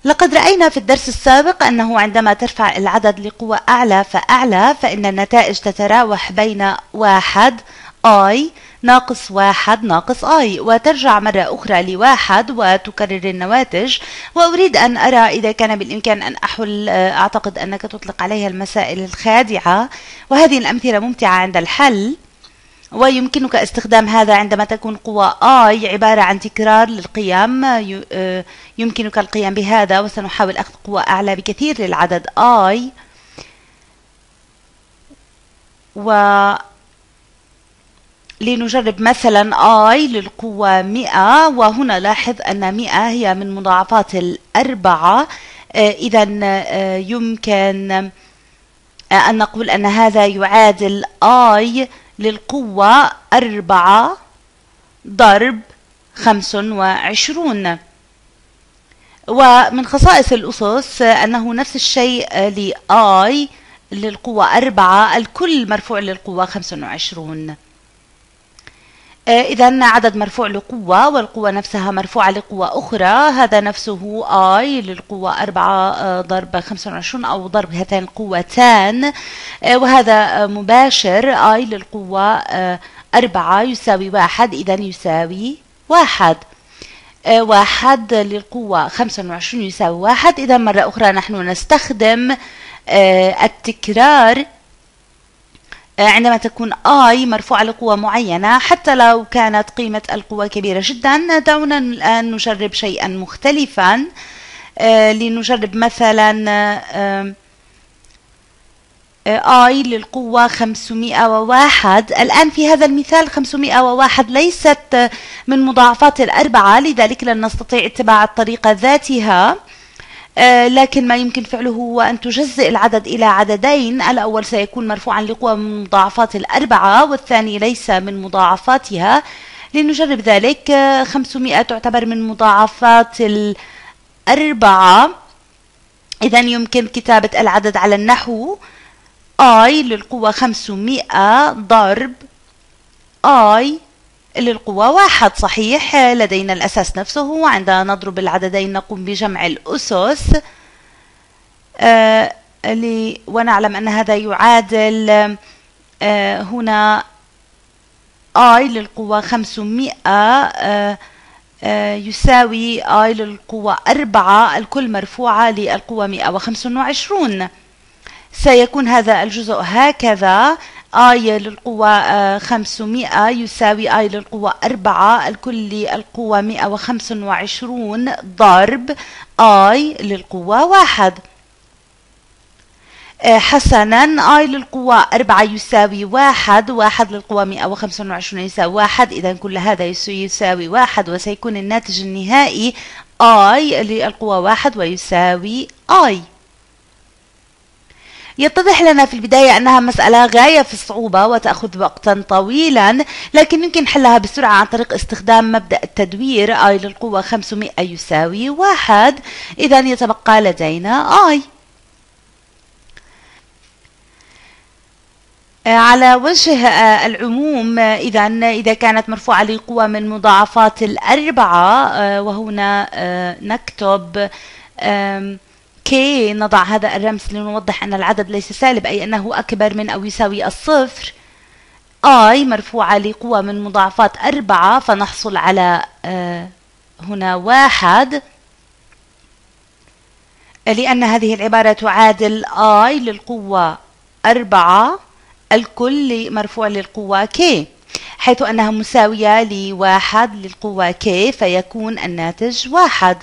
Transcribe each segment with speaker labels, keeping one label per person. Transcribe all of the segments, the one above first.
Speaker 1: لقد رأينا في الدرس السابق أنه عندما ترفع العدد لقوة أعلى فأعلى فإن النتائج تتراوح بين 1 I ناقص 1 ناقص I، وترجع مرة أخرى ل1 وتكرر النواتج. وأريد أن أرى إذا كان بالإمكان أن أحل، أعتقد أنك تطلق عليها المسائل الخادعة، وهذه الأمثلة ممتعة عند الحل، ويمكنك استخدام هذا عندما تكون قوة I عبارة عن تكرار للقيم. يمكنك القيام بهذا، وسنحاول أخذ قوة أعلى بكثير للعدد I. لنجرب مثلا I للقوة 100، وهنا لاحظ أن 100 هي من مضاعفات الأربعة، إذا يمكن أن نقول أن هذا يعادل I للقوة 4 ضرب 25. ومن خصائص الأسس أنه نفس الشيء I للقوة 4 الكل مرفوع للقوة 25. إذا عدد مرفوع لقوة والقوة نفسها مرفوعة لقوة أخرى، هذا نفسه I للقوة 4 ضرب 25 أو ضرب هاتين القوتان، وهذا مباشر. I للقوة 4 يساوي 1، إذا يساوي 1. 1 للقوة 25 يساوي 1. إذا مرة أخرى نحن نستخدم التكرار عندما تكون I مرفوعة لقوة معينة حتى لو كانت قيمة القوة كبيرة جدا. دعونا الآن نجرب شيئا مختلفا. لنجرب مثلا I للقوة 501. الآن في هذا المثال 501 ليست من مضاعفات الأربعة، لذلك لن نستطيع اتباع الطريقة ذاتها، لكن ما يمكن فعله هو أن تجزئ العدد إلى عددين. الأول سيكون مرفوعا لقوة من مضاعفات الأربعة، والثاني ليس من مضاعفاتها. لنجرب ذلك. 500 تعتبر من مضاعفات الأربعة، إذا يمكن كتابة العدد على النحو I للقوة 500 ضرب I للقوة 1. صحيح، لدينا الأساس نفسه. عندما نضرب العددين نقوم بجمع الأسس، ونعلم أن هذا يعادل هنا I للقوة 500 يساوي I للقوة 4 الكل مرفوعة للقوة 125. سيكون هذا الجزء هكذا: I للقوة 500 يساوي I للقوة 4 الكل للقوة 125 ضرب I للقوة 1. حسنا، I للقوة 4 يساوي 1، 1 للقوة 125 يساوي 1، إذا كل هذا يساوي 1، وسيكون الناتج النهائي I للقوة 1 ويساوي I. يتضح لنا في البداية أنها مسألة غاية في الصعوبة وتأخذ وقتا طويلا، لكن يمكن حلها بسرعة عن طريق استخدام مبدأ التدوير. I للقوة 500 يساوي 1، إذا يتبقى لدينا I. على وجه العموم، إذا كانت مرفوعة لقوة من مضاعفات الأربعة، وهنا نكتب كي، نضع هذا الرمز لنوضح أن العدد ليس سالب، أي أنه أكبر من أو يساوي الصفر. I مرفوعة لقوة من مضاعفات 4، فنحصل على هنا 1، لأن هذه العبارة تعادل I للقوة 4 الكل مرفوع للقوة K، حيث أنها مساوية ل1 للقوة K، فيكون الناتج 1.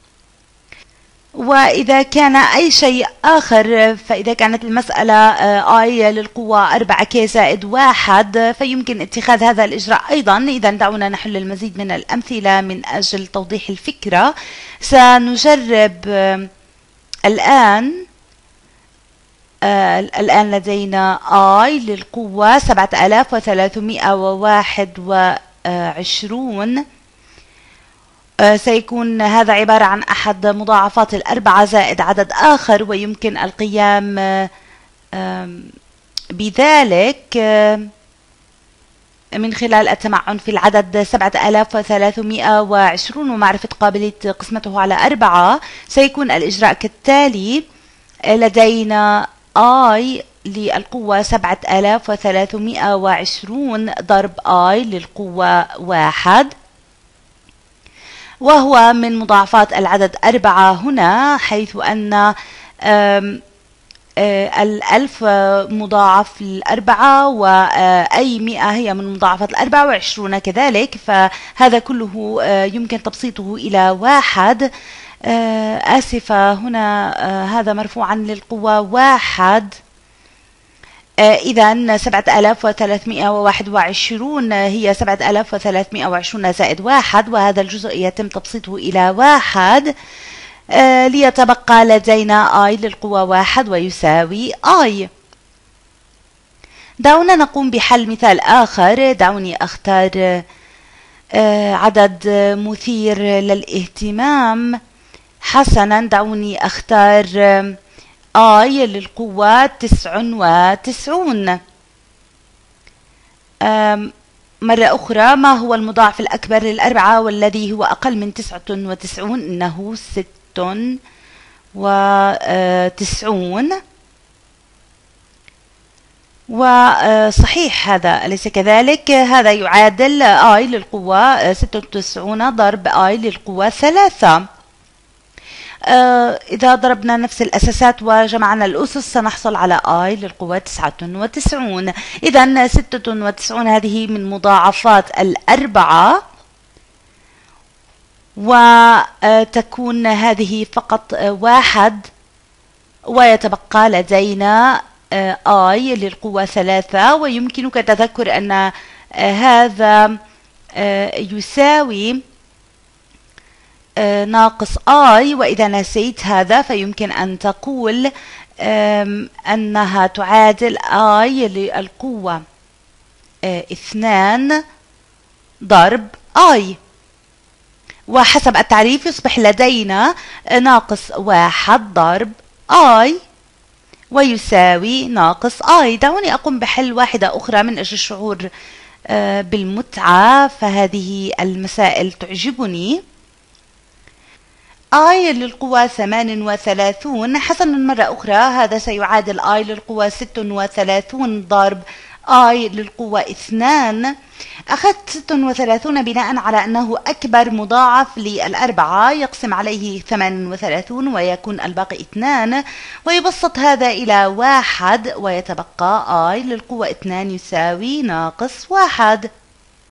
Speaker 1: وإذا كان أي شيء آخر، فإذا كانت المسألة I للقوة 4K زائد 1، فيمكن اتخاذ هذا الإجراء أيضا. إذا دعونا نحل المزيد من الأمثلة من أجل توضيح الفكرة. سنجرب الآن لدينا I للقوة 7321. سيكون هذا عبارة عن أحد مضاعفات الأربعة زائد عدد آخر، ويمكن القيام بذلك. من خلال التمعن في العدد 7320 ومعرفة قابلية قسمته على 4 سيكون الإجراء كالتالي. لدينا I للقوة 7320 ضرب I للقوة 1، وهو من مضاعفات العدد 4 هنا، حيث أن الألف مضاعف للأربعة، وأي 100 هي من مضاعفات الأربعة، وعشرون كذلك، فهذا كله يمكن تبسيطه إلى 1. آسفة، هنا هذا مرفوعا للقوة 1. إذا 7321 هي 7320 زائد 1، وهذا الجزء يتم تبسيطه إلى 1. ليتبقى لدينا I للقوة 1 ويساوي I. دعونا نقوم بحل مثال آخر. دعوني أختار عدد مثير للاهتمام. حسنا، دعوني أختار I للقوة 99. مرة أخرى، ما هو المضاعف الأكبر للأربعة والذي هو أقل من 99؟ إنه 96. وصحيح هذا، أليس كذلك؟ هذا يعادل I للقوة 96 ضرب I للقوة 3. إذا ضربنا نفس الأساسات وجمعنا الأسس سنحصل على I للقوة 99. إذا 96 هذه من مضاعفات الأربعة، وتكون هذه فقط 1، ويتبقى لدينا I للقوة 3. ويمكنك تذكر أن هذا يساوي ناقص I، وإذا نسيت هذا فيمكن أن تقول أنها تعادل I للقوة 2 ضرب I. وحسب التعريف يصبح لدينا ناقص 1 ضرب I ويساوي ناقص I. دعوني أقوم بحل واحدة أخرى من أجل الشعور بالمتعة، فهذه المسائل تعجبني. I للقوة 38. حسنا، مرة أخرى هذا سيعادل I للقوة 36 ضرب I للقوة 2. أخذت 36 بناء على أنه أكبر مضاعف للأربعة، يقسم عليه 38 ويكون الباقي 2، ويبسط هذا إلى 1 ويتبقى I للقوة 2 يساوي ناقص 1.